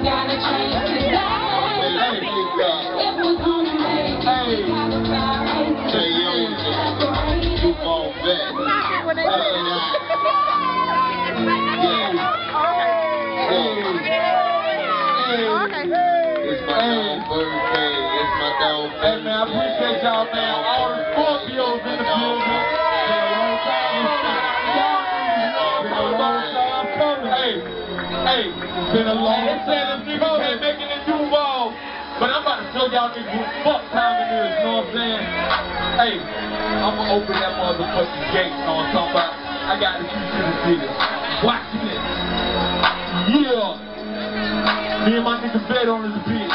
gotta change today. It was on the way. Say yo, you fall back. It's my dog birthday. It's my dog birthday. Hey man, I appreciate y'all, man. All the Scorpios in the building. Hey, been a long time. Niggas ain't making it Duval, but I'm about to show y'all niggas what fuck time it is, you know what I'm saying? Hey, I'm gonna open that motherfucking gate, you know what I'm talking about? I got the key to the city. Watch this. Yeah. Me and my nigga Fed on this bitch.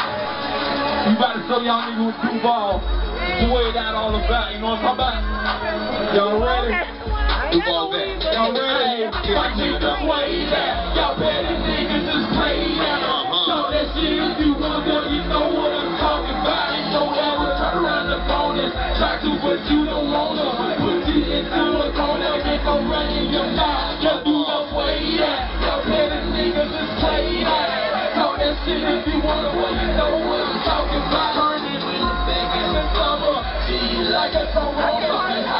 We about to show y'all niggas what Duval, what it out all about, you know what I'm talking about? Y'all ready? Duval back. Y'all ready? My nigga way back. Y'all better niggas just play that. Talk that shit if you want, boy, you know what I'm talking about. Ain't no ever turn around the bonus. Try to, but you don't wanna. Put you into a corner, make a run in your mouth. Just do the way that. Y'all better niggas just play that. Talk that shit if you wanna, boy, you know what I'm talking about. Turn it in the back in the summer. See like a corona.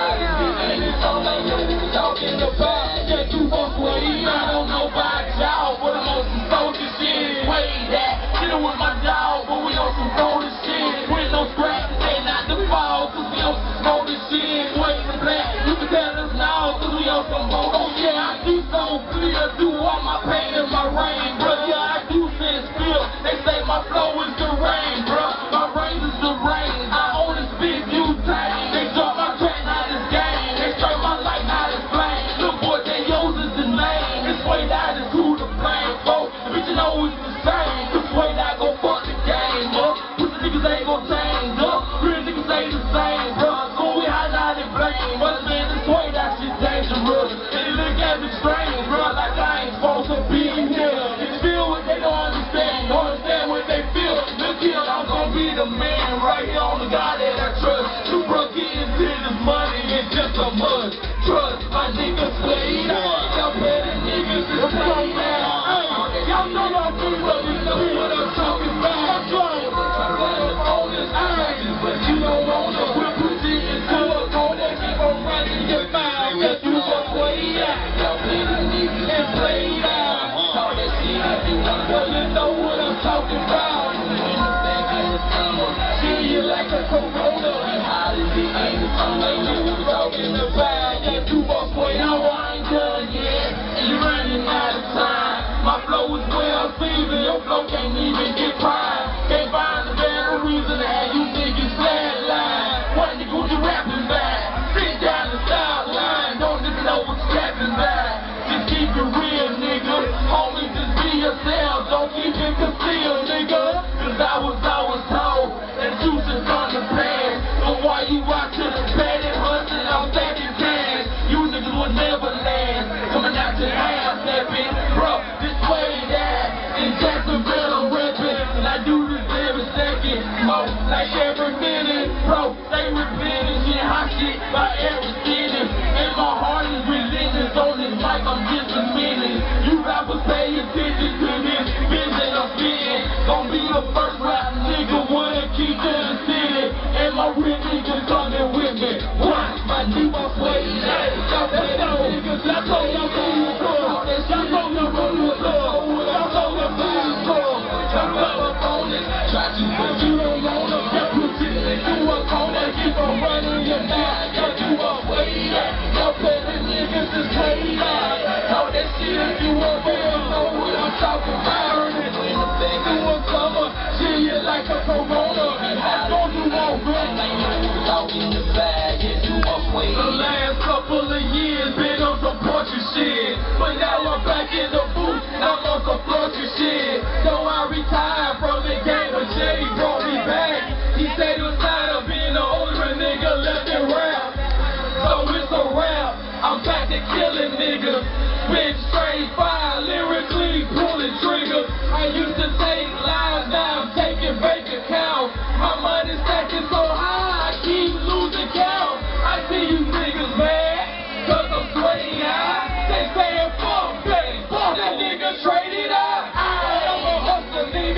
And it's all like you talking about. Yeah, you walk way. I don't know about y'all, but I'm on some soldier shit. Way that. Chillin' with my dog, but we on some golden shit. With no scratches, they not the fall, cause we on some golden shit. Wait the black, you can tell us now, cause we on some gold. Oh yeah, I do so clear, do all my pain and my rain, bro. Yeah, I do sense feel. They say my flow is the rain, bro. My rain is the rain. I only spit you tame. They drop my track, not this game. They straight my life, not this flame. Look boy, they yours is the name. This way that is who the blame, folks. Bitch, you know it's the same. This way that gon' fuck the game, up. Pussy niggas ain't gon' change, up. Real niggas ain't the same, bro. So we highlight and blame. But man, this way that shit dangerous. And it look at me strange, bro. Like I ain't supposed to be here. They feel what they don't understand. Don't understand what they feel. Look here, I'm gon' be the man right here on the God that I trust. You broke getting to this money, it's just a must. Trust my niggas way out. Y'all better niggas just play now. Y'all know y'all do what we know what I'm talking about. Try to run up on this action, but you don't wanna. We'll put you into a corner, keep on running your mouth. Cause you walk way out. Y'all better niggas just play out. Talk that shit if you want, but you know what I'm talking about. In the back of the summer, see you like a corona. And how did it end? It's all like you were talking about. Yeah, you walk way out, I ain't done yet. And you're running out of time. My flow is well seasoned, your flow can't even get prime. Can't find a better reason to have you niggas flatline. What nigga what you rapping back? Sit down the sideline, don't even know what's rapping back. Just keep it real, nigga. Homie, just be yourself, don't keep it concealed, nigga. Cause I was told that you should come to pass. But why you out to the bed and hustling, I'm stacking cash. You niggas will never last. Coming out your ass, snapping, bro. This way that in Jacksonville I'm reppin', and I do this every second, like every minute, bro. They replenishing hot shit by every city, and my heart is relentless on this mic. I'm just a minute. You rappers pay attention to this bitch that I'm fitting. Gon' be the first rap nigga with a key to the city, and my real niggas coming with me. Watch my deep up way that. Y'all better niggas, y'all know y'all do the club. Y'all know y'all run the club. Y'all know y'all do the club. Y'all up on it. Try to, but you don't wanna. Y'all put it into a corner. Keep on running your mouth. Y'all do up way that. Y'all better niggas just play that. Talk that shit if you want, but you know what I'm talking about. In the back of a summer, see you like a corona. Don't you want good? Talk in the bag, yeah, you up way. The last couple of years been on some portrait shit, but now I'm back in the booth. I'm on some flushy shit. So I retired from the game, but Jay brought me back. He said he was tired of being the older nigga left and rap. So it's a rap. I'm back to killing niggas. Spit straight fire, lyrically pulling triggers. I used to take lives, now I'm taking bank accounts. My money stacking so high, I keep losing count. I see you niggas mad, cause I'm sweating out. They saying fuck that nigga traded out. I am a hustler nigga.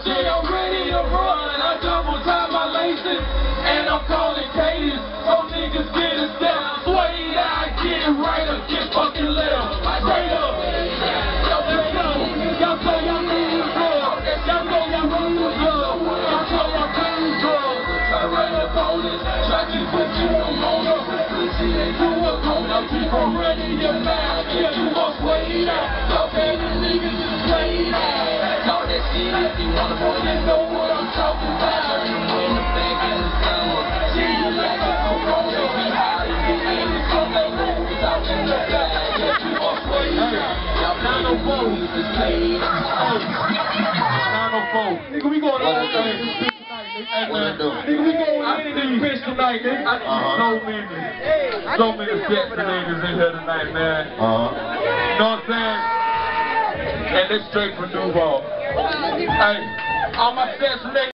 say I'm ready to run. I double tie my laces, and I'm calling cadence. So niggas get a step, sway out, get it right or get fucking left. Straight up. Y'all say y'all need drugs. Y'all know y'all need drugs. Y'all say y'all need drugs. Try to run up on this. Try to put you on up. Pussy and you up on up. Keep on running your mouth. Yeah, you must wait out. Y'all pay the niggas to play out. Talk that shit if you wanna, boy, you know what I'm talking about. You in the back in the summer. See you like a corona. Be high and get in the summer. Talk in the back. Yeah, you must wait out. Y'all 904 is played out. 904. Nigga, we going all day in this bitch tonight, nigga. What I do? Nigga, we going in this bitch tonight, nigga. I see so many sexy niggas in here tonight, man. You know what I'm saying? And it's straight from Duval. Hey, all my sexy niggas.